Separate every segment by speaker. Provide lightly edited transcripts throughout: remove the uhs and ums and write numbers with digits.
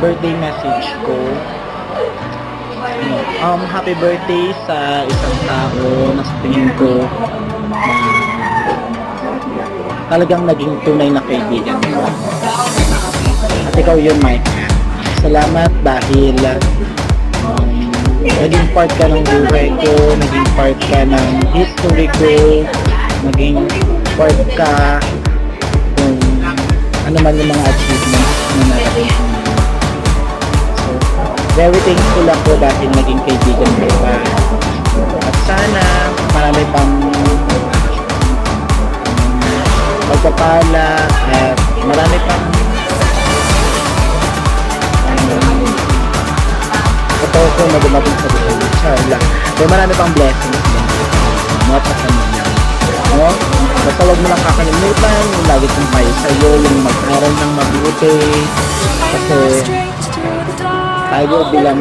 Speaker 1: birthday message ko. Happy birthday sa isang tao na sa tingin ko talagang naging tunay na kaibigan ko. At ikaw yun, Mike. Salamat dahil naging part ka ng buhay ko, naging part ka ng history ko, naging part ka kung ano man yung mga achievements na narating ko. So, very thankful ako dahil naging kaibigan ko pa. At sana marami pang pagpapala at marami pang ko na dumating sa buhay. Inshallah. Kaya marami pang blessings din. Mga pasamanya. Basta huwag mo lang kakalimutan yung lagi kong payo sa'yo, yung mag-aral ng mabuti. Kasi tayo bilang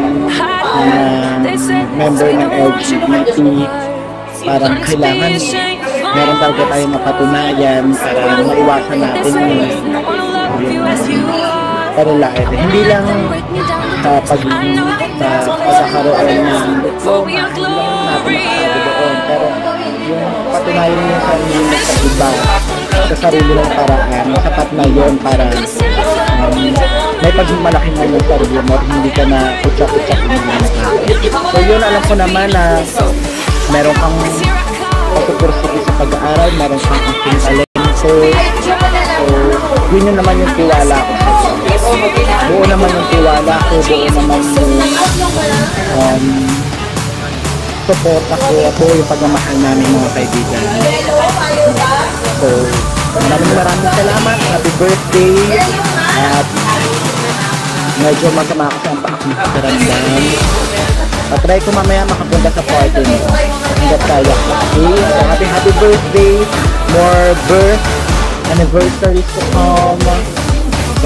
Speaker 1: member ng LGBT, parang kailangan meron talaga tayong mapatunayan para maiwasan natin yung panlalait. Hindi lang sa pagkakaroon ng diploma, hindi lang natin makasabi doon. Pero yung patunayan mo sa sarili mo sa iba, sa sarili ng paraan, sapat na yun para may pagmalaki mo yung sarili mo, hindi ka na kutsak-kutsak mo. So yun, alam ko naman na meron kang pagpupursige sa pag-aaral, meron kang aking talento. So yun yun naman yung tiwala ko. Buo naman yung tiwala ko, buo naman yung support ako, buo yung pagmamahal namin mga kaibigan. So, maraming salamat, happy birthday, at medyo masama ako sa aking pakiramdam. Patry ko mamaya makapunta sa party mo, hanggat kaya ko. Okay, so happy birthday, more birth anniversaries to come. So,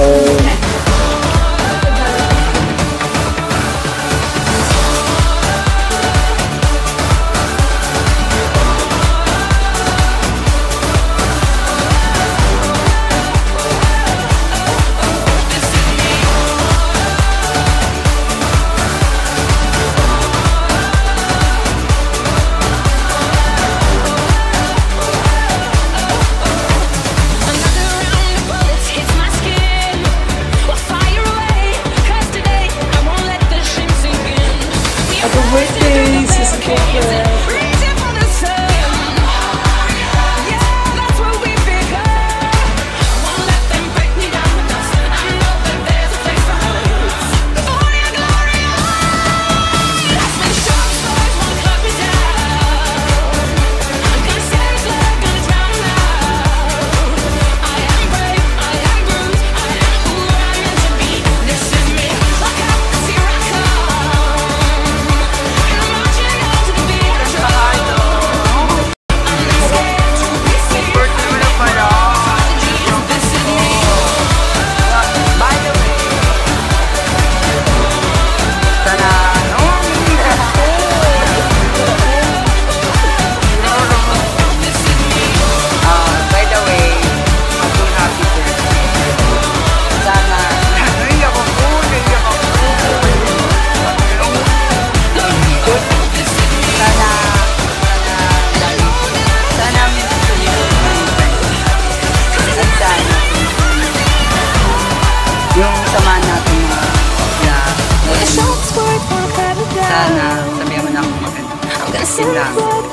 Speaker 2: sana sabihan mo na ako maganda. Yun lang.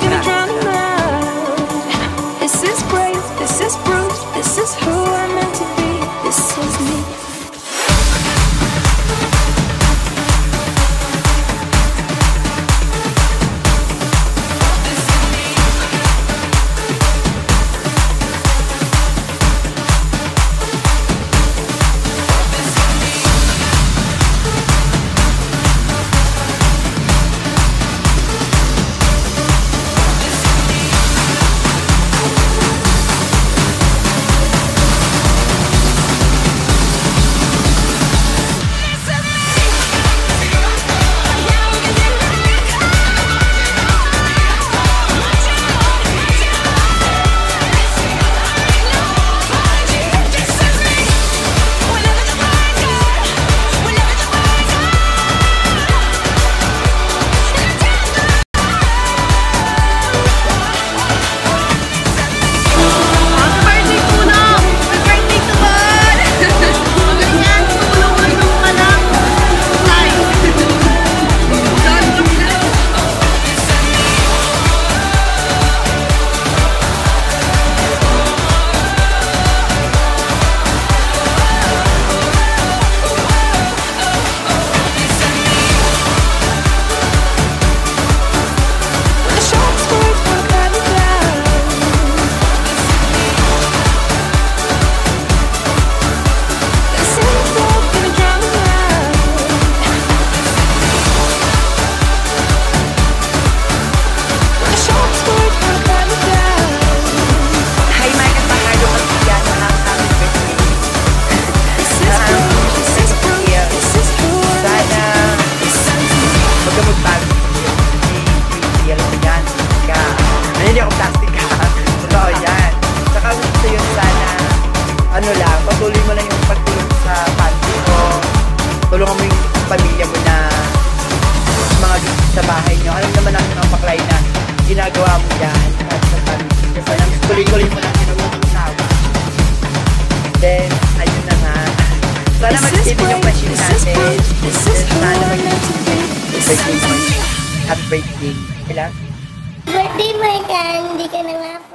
Speaker 3: This is brave, this is bruised, this is who I'm meant to be, this is me.
Speaker 4: ginagawa mo yan at sa family. Kasi lang, tuloy-tuloy mo lang pinag-usawa. Then, ayun na nga. Sana mag-ibig yung machine natin. Sana mag-ibig. Birthday mo. Happy birthday. Kailan?
Speaker 5: Birthday mo ikaw, hindi ka na nga